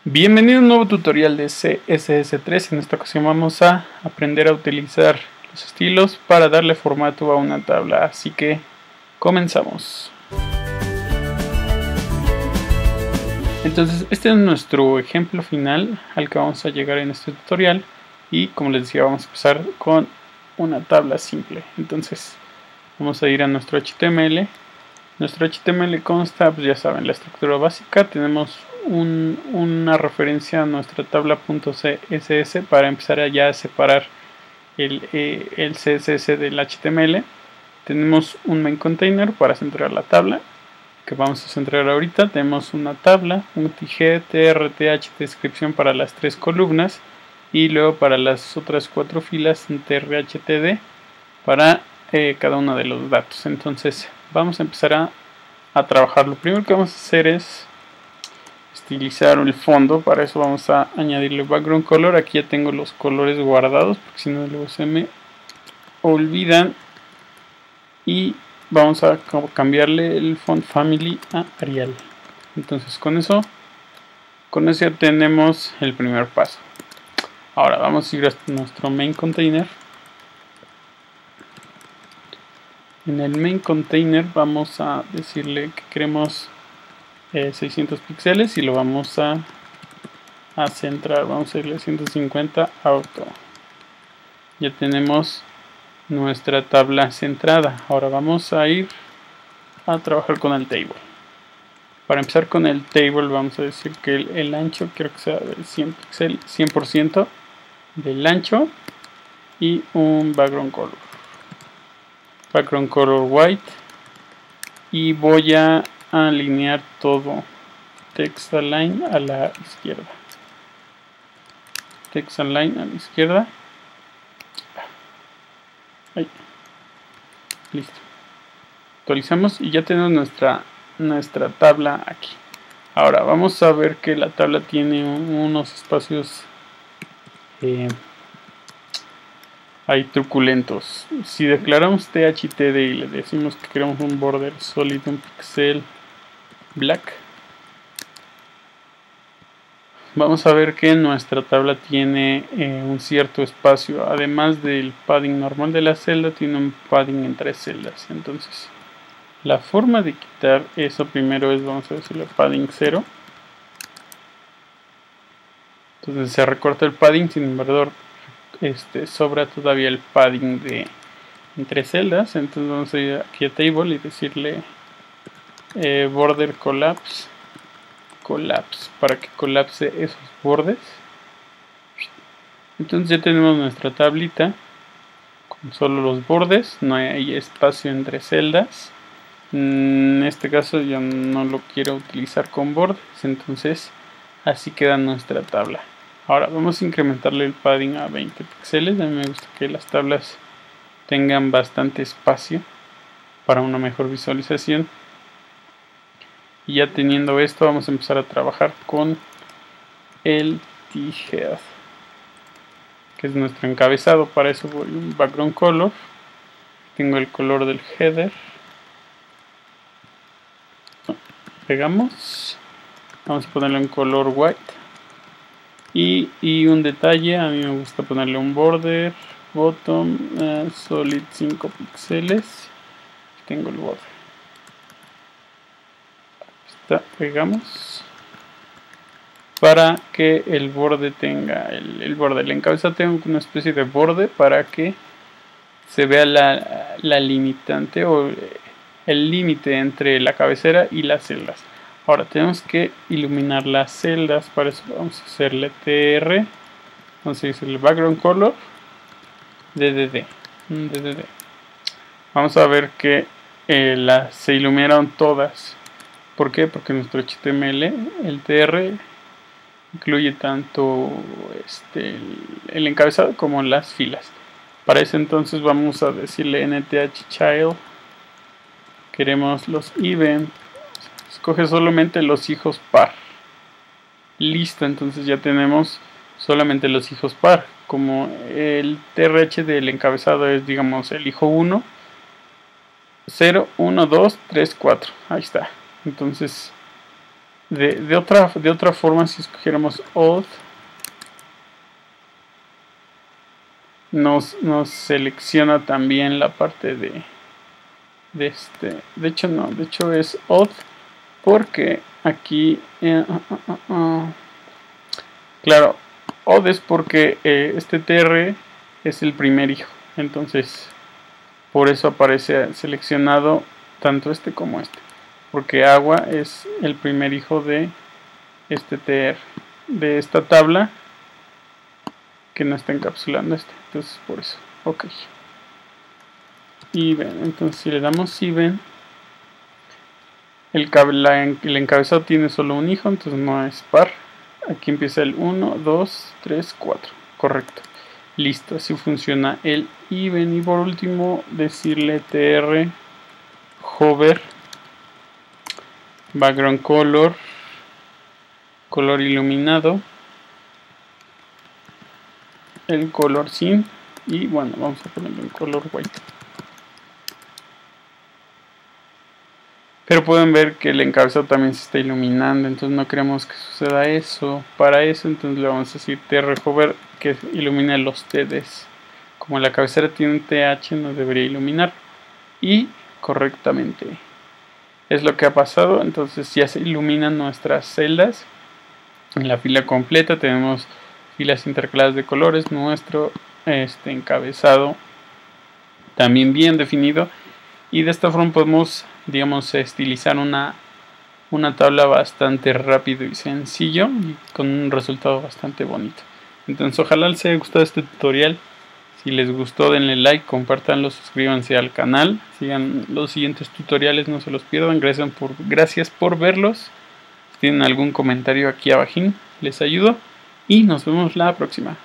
Bienvenido a un nuevo tutorial de CSS3. En esta ocasión vamos a aprender a utilizar los estilos para darle formato a una tabla, así que comenzamos. Entonces este es nuestro ejemplo final al que vamos a llegar en este tutorial, y como les decía, vamos a empezar con una tabla simple. Entonces vamos a ir a nuestro HTML. Nuestro HTML consta, pues ya saben, la estructura básica. Tenemos una referencia a nuestra tabla.css para empezar a separar el CSS del HTML. Tenemos un main container para centrar la tabla, que vamos a centrar ahorita. Tenemos una tabla, un tg, trth, descripción para las 3 columnas, y luego para las otras 4 filas un trhtd para cada uno de los datos. Entonces vamos a empezar a trabajar. Lo primero que vamos a hacer es estilizar el fondo. Para eso vamos a añadirle background color. Aquí ya tengo los colores guardados, porque si no luego se me olvidan. Y vamos a cambiarle el font family a Arial. Entonces con eso ya tenemos el primer paso. Ahora vamos a ir a nuestro main container. En el main container vamos a decirle que queremos 600 píxeles y lo vamos a centrar. Vamos a irle a 150 auto. Ya tenemos nuestra tabla centrada. Ahora vamos a ir a trabajar con el table. Para empezar con el table vamos a decir que el ancho quiero que sea de 100 píxeles, 100% del ancho, y un background color white, y voy a alinear todo text align a la izquierda. Text align a la izquierda. Ahí. Listo. Actualizamos y ya tenemos nuestra tabla aquí. Ahora vamos a ver que la tabla tiene unos espacios hay truculentos. Si declaramos thtd y le decimos que queremos un border solid, un pixel black, vamos a ver que nuestra tabla tiene un cierto espacio. Además del padding normal de la celda, tiene un padding entre celdas. Entonces la forma de quitar eso primero es, vamos a decirle padding 0. Entonces se recorta el padding, sin embargo sobra todavía el padding de entre celdas. Entonces vamos a ir aquí a table y decirle border collapse para que colapse esos bordes. Entonces ya tenemos nuestra tablita con solo los bordes, no hay espacio entre celdas. En este caso yo no lo quiero utilizar con bordes, entonces así queda nuestra tabla. Ahora vamos a incrementarle el padding a 20 píxeles. A mí me gusta que las tablas tengan bastante espacio para una mejor visualización. Y ya teniendo esto, vamos a empezar a trabajar con el t-head, que es nuestro encabezado. Para eso voy a un background color. Tengo el color del header. Pegamos. Vamos a ponerlo en color white. Y un detalle, a mí me gusta ponerle un border bottom solid 5 píxeles. Tengo el border. Pegamos para que el borde tenga el encabezado tenga una especie de borde para que se vea la limitante o el límite entre la cabecera y las celdas. Ahora tenemos que iluminar las celdas. Para eso vamos a hacerle tr, vamos a decirle background color ddd. Vamos a ver que se iluminaron todas. ¿Por qué? Porque nuestro HTML, el tr, incluye tanto el encabezado como las filas. Para eso entonces vamos a decirle nthchild, queremos los even, escoge solamente los hijos par. Listo, entonces ya tenemos solamente los hijos par. Como el trh del encabezado es, digamos, el hijo 1, 0, 1, 2, 3, 4. Ahí está. Entonces de otra forma, si escogiéramos odd, nos selecciona también la parte de de hecho es odd porque aquí claro, odd es porque este tr es el primer hijo, entonces por eso aparece seleccionado tanto este como este, porque agua es el primer hijo de este tr, de esta tabla que no está encapsulando entonces por eso. Ok, even, entonces si le damos even, el encabezado tiene solo un hijo, entonces no es par. Aquí empieza el 1, 2, 3, 4, correcto, listo, así funciona el even. Y por último decirle tr hover background color, color iluminado, el color sin, y bueno, vamos a ponerlo en color white. Pero pueden ver que el encabezado también se está iluminando, entonces no queremos que suceda eso. Para eso entonces le vamos a decir tr hover que ilumine los TDs. Como la cabecera tiene un TH, no debería iluminar, y correctamente es lo que ha pasado. Entonces ya se iluminan nuestras celdas en la fila completa. Tenemos filas intercaladas de colores, nuestro encabezado también bien definido, y de esta forma podemos, digamos, estilizar una tabla bastante rápido y sencillo y con un resultado bastante bonito. Entonces ojalá les haya gustado este tutorial. Si les gustó, denle like, compártanlo, suscríbanse al canal, sigan los siguientes tutoriales, no se los pierdan. Gracias por verlos. Si tienen algún comentario aquí abajo, les ayudo y nos vemos la próxima.